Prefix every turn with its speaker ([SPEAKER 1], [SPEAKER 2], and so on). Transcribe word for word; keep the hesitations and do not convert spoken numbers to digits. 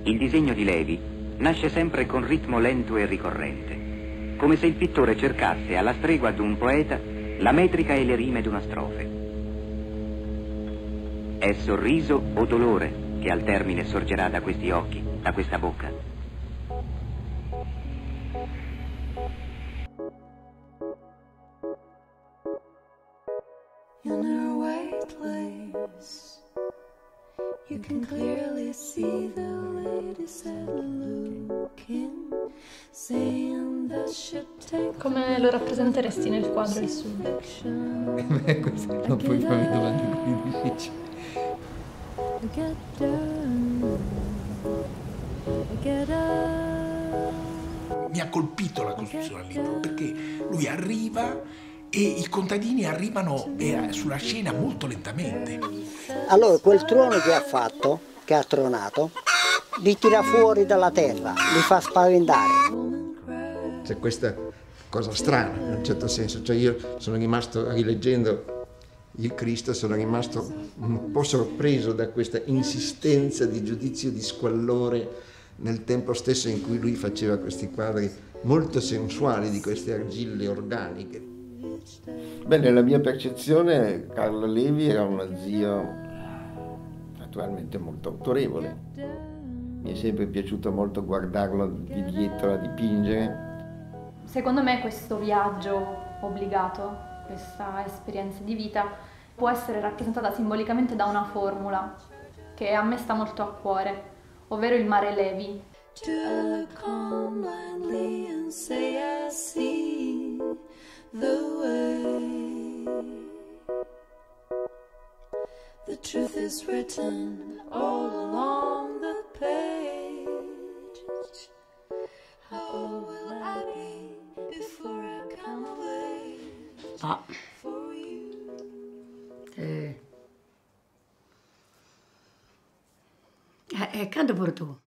[SPEAKER 1] Il disegno di Levi nasce sempre con ritmo lento e ricorrente, come se il pittore cercasse, alla stregua d'un poeta, la metrica e le rime d'una strofe. È sorriso o dolore che al termine sorgerà da questi occhi, da questa bocca?
[SPEAKER 2] In her white lace, you can clearly see the lady said looking, saying that should take.
[SPEAKER 3] Come lo rappresenteresti nel quadro il suo?
[SPEAKER 4] Beh, questo non puoi farmi domande così difficili.
[SPEAKER 2] Get down, get up.
[SPEAKER 5] Mi ha colpito la costruzione del libro perché lui arriva e i contadini arrivano sulla scena molto lentamente.
[SPEAKER 6] Allora quel trono che ha fatto, che ha tronato, li tira fuori dalla terra, li fa spaventare.
[SPEAKER 4] C'è questa cosa strana, in un certo senso, cioè io sono rimasto, rileggendo il Cristo, sono rimasto un po' sorpreso da questa insistenza di giudizio, di squallore, nel tempo stesso in cui lui faceva questi quadri molto sensuali di queste argille organiche.
[SPEAKER 7] Beh, nella mia percezione Carlo Levi era uno zio naturalmente molto autorevole. Mi è sempre piaciuto molto guardarlo di dietro a dipingere.
[SPEAKER 3] Secondo me questo viaggio obbligato, questa esperienza di vita, può essere rappresentata simbolicamente da una formula che a me sta molto a cuore, ovvero il mare Levi.
[SPEAKER 2] To look calmly and say I see the way. The truth is written all along the page. How old will I be before I come away?
[SPEAKER 8] Ah.
[SPEAKER 2] For you.
[SPEAKER 8] Eh. Eh, canto per tu.